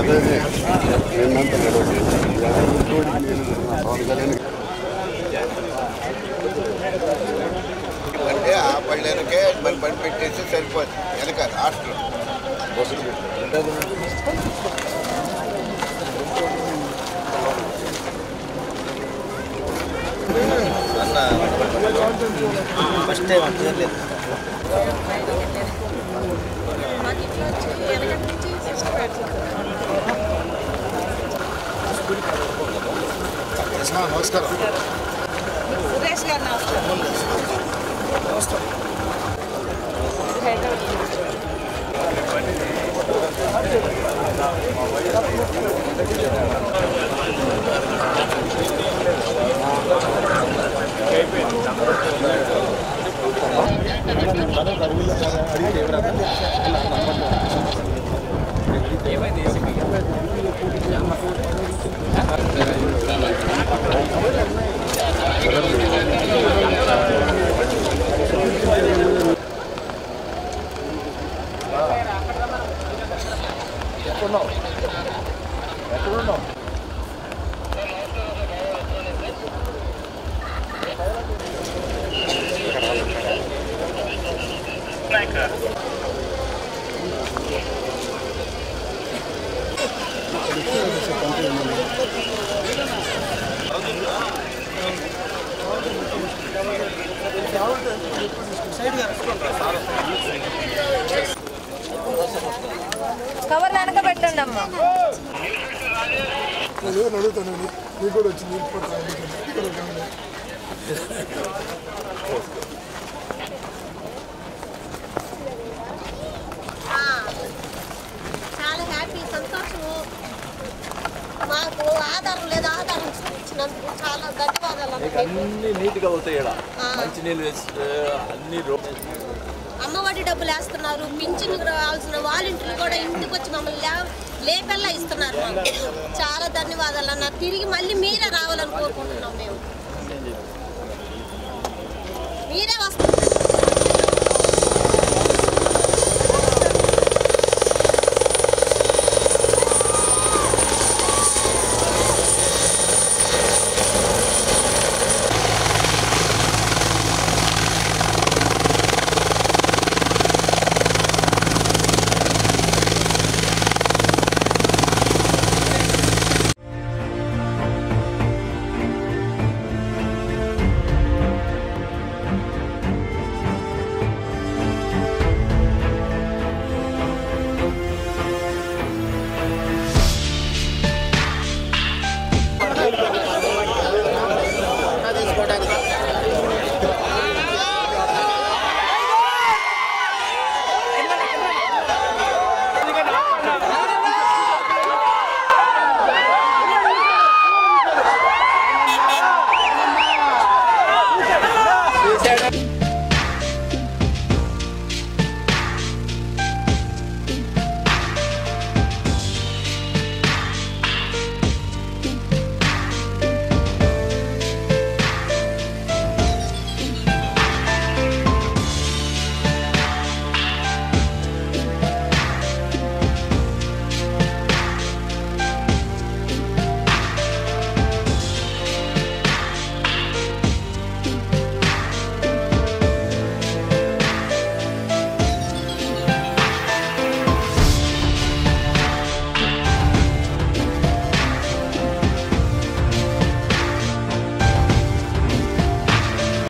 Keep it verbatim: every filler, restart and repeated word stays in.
అంటే ఆ పళ్ళెనకే మరి పని పెట్టేసి సరిపోతుంది వెనక హాస్టల్ అన్న ఫస్ట్ టైం లేదు నమస్కారం సురేష్ గారు నమస్కారం నమస్కారం ఎక్కడున్నావు ఎక్కడున్నావు కవర్ వెనక పెట్టండి అమ్మా అడుగుతాను నీకు కూడా వచ్చింది చాలా హ్యాపీ సంతోషము మాకు ఆధారం లేదు ఆధారం ఇచ్చినందుకు చాలా ధన్యవాదాలు అన్ని నీట్గా అవుతాయి మంచి నీళ్ళు అన్ని అమ్మఒడి డబ్బులు వేస్తున్నారు పింఛన్ రావాల్సిన వాలంటీర్లు కూడా ఇంటికి వచ్చి మమ్మల్ని లేపెల్లా ఇస్తున్నారు మాకు చాలా ధన్యవాదాలు అన్న తిరిగి మళ్ళీ మీరే రావాలని కోరుకుంటున్నాం మేము